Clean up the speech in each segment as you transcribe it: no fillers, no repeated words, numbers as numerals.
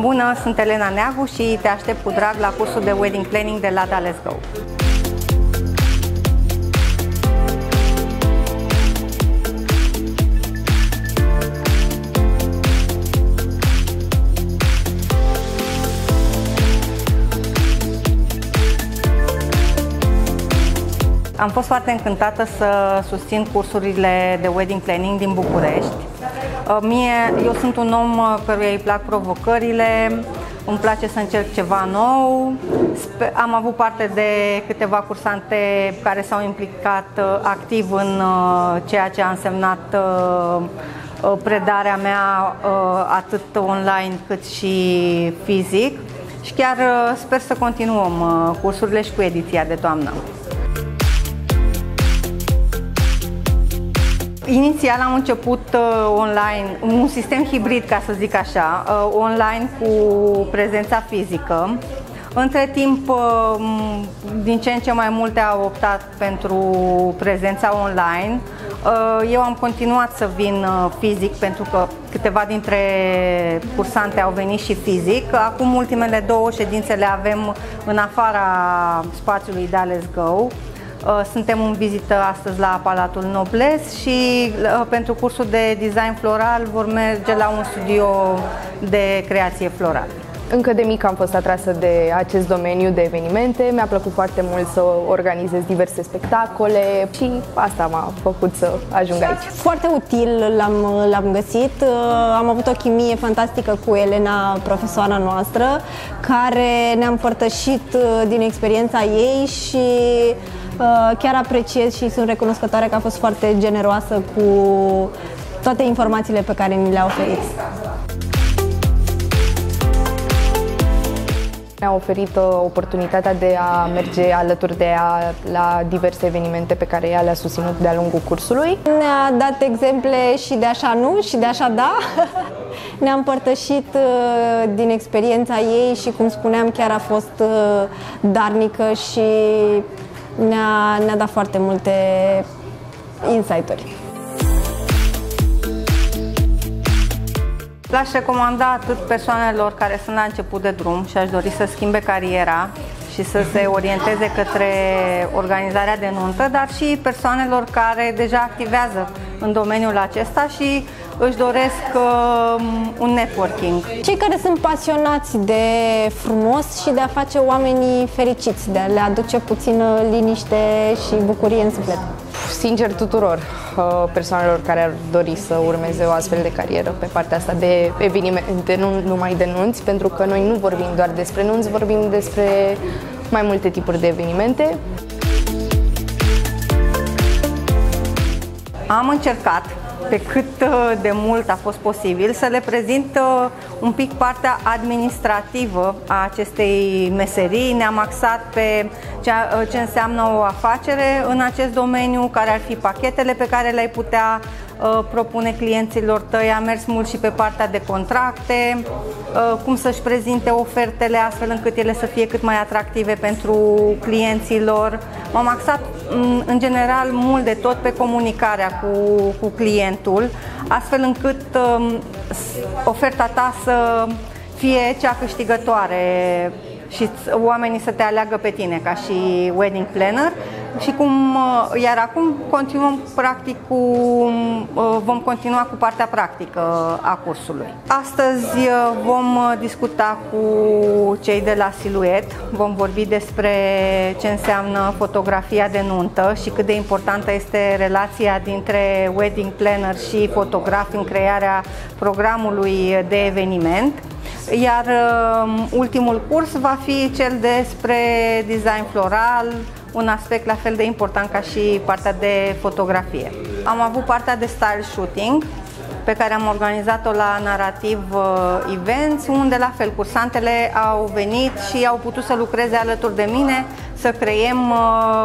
Bună, sunt Elena Neagu și te aștept cu drag la cursul de Wedding Planning de la Let's Go. Am fost foarte încântată să susțin cursurile de Wedding Planning din București. Eu sunt un om căruia îi plac provocările, îmi place să încerc ceva nou. Am avut parte de câteva cursante care s-au implicat activ în ceea ce a însemnat predarea mea atât online cât și fizic și chiar sper să continuăm cursurile și cu ediția de toamnă. Inițial am început online, un sistem hibrid, ca să zic așa, online cu prezența fizică. Între timp, din ce în ce mai multe au optat pentru prezența online. Eu am continuat să vin fizic pentru că câteva dintre cursante au venit și fizic. Acum ultimele 2 ședințe le avem în afara spațiului de Let's Go. Suntem în vizită astăzi la Palatul Nobles și pentru cursul de design floral vor merge la un studio de creație florală. Încă de mic am fost atrasă de acest domeniu de evenimente, mi-a plăcut foarte mult să organizez diverse spectacole și asta m-a făcut să ajung aici. Foarte util l-am găsit, am avut o chimie fantastică cu Elena, profesoara noastră, care ne-a împărtășit din experiența ei și chiar apreciez și sunt recunoscătoare că a fost foarte generoasă cu toate informațiile pe care ni le-a oferit. Mi-a oferit oportunitatea de a merge alături de ea la diverse evenimente pe care ea le-a susținut de-a lungul cursului. Ne-a dat exemple și de așa nu și de așa da. Ne-a împărtășit din experiența ei și, cum spuneam, chiar a fost darnică și ne-a dat foarte multe insight-uri. L-aș recomanda atât persoanelor care sunt la început de drum și aș dori să schimbe cariera și să se orienteze către organizarea de nuntă, dar și persoanelor care deja activează în domeniul acesta și își doresc un networking. Cei care sunt pasionați de frumos și de a face oamenii fericiți, de a le aduce puțină liniște și bucurie în suflet. Sincer, tuturor persoanelor care ar dori să urmeze o astfel de carieră pe partea asta de evenimente, nu numai de nunți, pentru că noi nu vorbim doar despre nunți, vorbim despre mai multe tipuri de evenimente. Am încercat pe cât de mult a fost posibil să le prezint un pic partea administrativă a acestei meserii. Ne-am axat pe ce înseamnă o afacere în acest domeniu, care ar fi pachetele pe care le-ai putea propune clienților tăi. Am mers mult și pe partea de contracte, cum să-și prezinte ofertele astfel încât ele să fie cât mai atractive pentru clienții lor. M-am axat în general mult de tot pe comunicarea cu clientul, astfel încât oferta ta să fie cea câștigătoare și oamenii să te aleagă pe tine ca și wedding planner. Și iar acum continuăm practic vom continua cu partea practică a cursului. Astăzi vom discuta cu cei de la Siluet, vom vorbi despre ce înseamnă fotografia de nuntă și cât de importantă este relația dintre wedding planner și fotograf în crearea programului de eveniment. Iar ultimul curs va fi cel despre design floral, un aspect la fel de important ca și partea de fotografie. Am avut partea de style shooting, pe care am organizat-o la Narrativ Events, unde la fel cursantele au venit și au putut să lucreze alături de mine, să creăm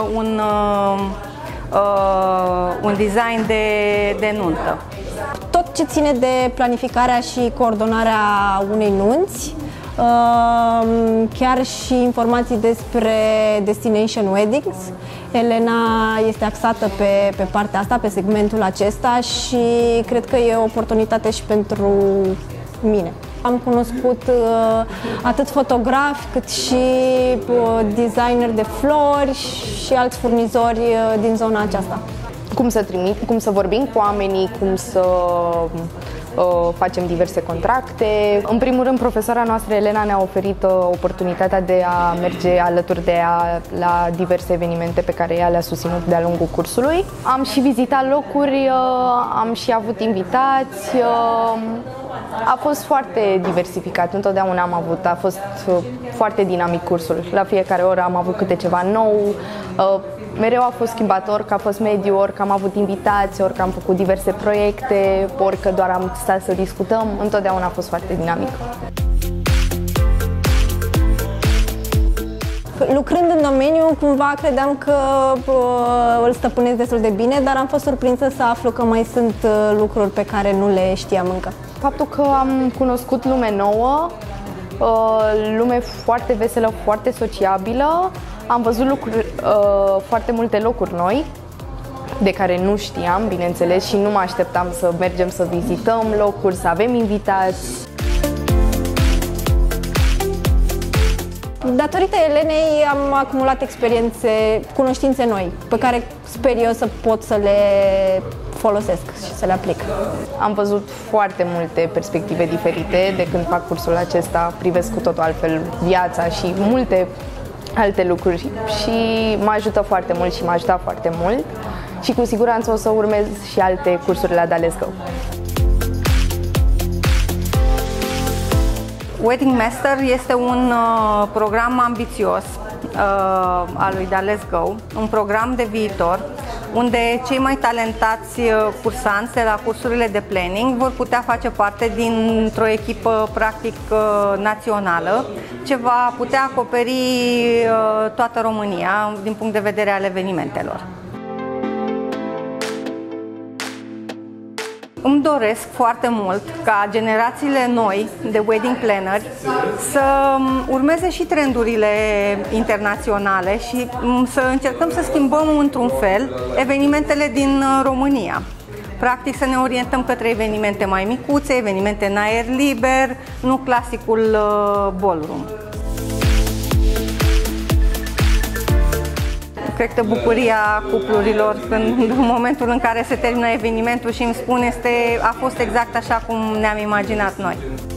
un design de nuntă. Tot ce ține de planificarea și coordonarea unei nunți, chiar și informații despre Destination Weddings. Elena este axată pe partea asta, pe segmentul acesta și cred că e o oportunitate și pentru mine. Am cunoscut atât fotografi cât și designer de flori și alți furnizori din zona aceasta. Cum să vorbim cu oamenii, cum să facem diverse contracte. În primul rând, profesoara noastră, Elena, ne-a oferit oportunitatea de a merge alături de ea la diverse evenimente pe care ea le-a susținut de-a lungul cursului. Am și vizitat locuri, am și avut invitați. A fost foarte diversificat, întotdeauna am avut, a fost foarte dinamic cursul. La fiecare oră am avut câte ceva nou. Mereu a fost schimbator, că a fost mediu, ori că am avut invitați, ori că am făcut diverse proiecte, ori că doar am stat să discutăm, întotdeauna a fost foarte dinamic. Lucrând în domeniu, cumva credeam că îl stăpânesc destul de bine, dar am fost surprinsă să aflu că mai sunt lucruri pe care nu le știam încă. Faptul că am cunoscut lume nouă, lume foarte veselă, foarte sociabilă, am văzut foarte multe locuri noi, de care nu știam, bineînțeles, și nu mă așteptam să mergem să vizităm locuri, să avem invitați. Datorită Elenei am acumulat experiențe, cunoștințe noi, pe care sper eu să pot să le folosesc și să le aplic. Am văzut foarte multe perspective diferite de când fac cursul acesta, privesc cu totul altfel viața și multe alte lucruri și mă ajută foarte mult și m-a ajutat foarte mult și cu siguranță o să urmez și alte cursuri la Da Let's Go. Wedding Master este un program ambițios al lui Da Let's Go, un program de viitor unde cei mai talentați cursanți de la cursurile de planning vor putea face parte dintr-o echipă practic națională ce va putea acoperi toată România din punct de vedere al evenimentelor. Îmi doresc foarte mult ca generațiile noi de wedding planneri să urmeze și trendurile internaționale și să încercăm să schimbăm într-un fel evenimentele din România. Practic să ne orientăm către evenimente mai micuțe, evenimente în aer liber, nu clasicul ballroom. Cred că bucuria cuplurilor în momentul în care se termină evenimentul și îmi spun a fost exact așa cum ne-am imaginat noi.